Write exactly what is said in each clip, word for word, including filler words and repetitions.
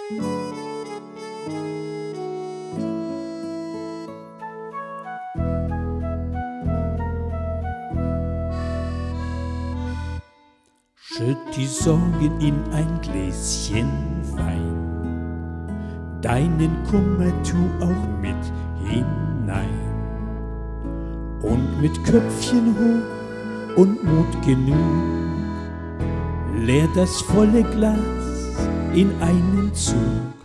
Schütt die Sorgen in ein Gläschen Wein, deinen Kummer tu auch mit hinein. Und mit Köpfchen hoch und Mut genug, leer das volle Glas in einen Zug.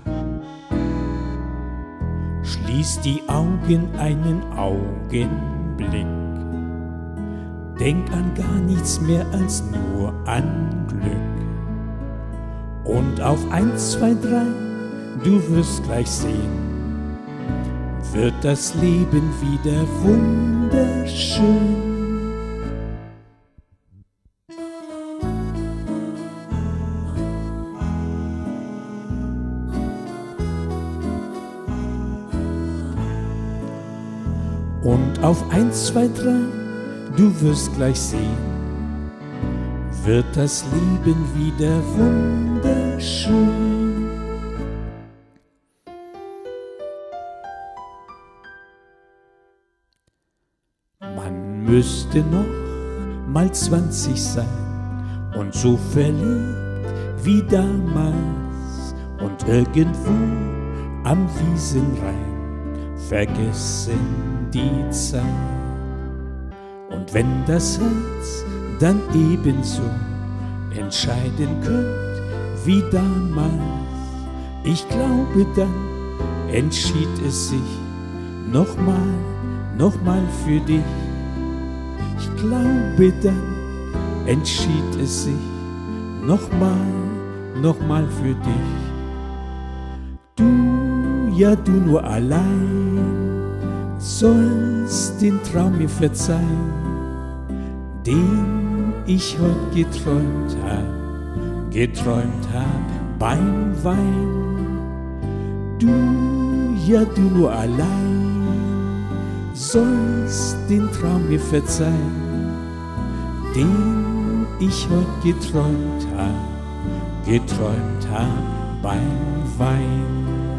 Schließ die Augen einen Augenblick, denk an gar nichts mehr als nur an Glück. Und auf eins, zwei, drei, du wirst gleich sehen, wird das Leben wieder wunderschön. Und auf eins, zwei, drei, du wirst gleich sehen, wird das Leben wieder wunderschön. Man müsste noch mal zwanzig sein und so verliebt wie damals und irgendwo am Wiesenrhein vergessen die Zeit. Und wenn das Herz dann ebenso entscheiden könnt wie damals, ich glaube, dann entschied es sich nochmal, nochmal für dich. Ich glaube, dann entschied es sich nochmal, nochmal für dich. Du, ja du nur allein, sollst den Traum mir verzeihen, den ich heut geträumt hab, geträumt hab beim Wein. Du, ja du nur allein, sollst den Traum mir verzeihen, den ich heut geträumt hab, geträumt hab beim Wein.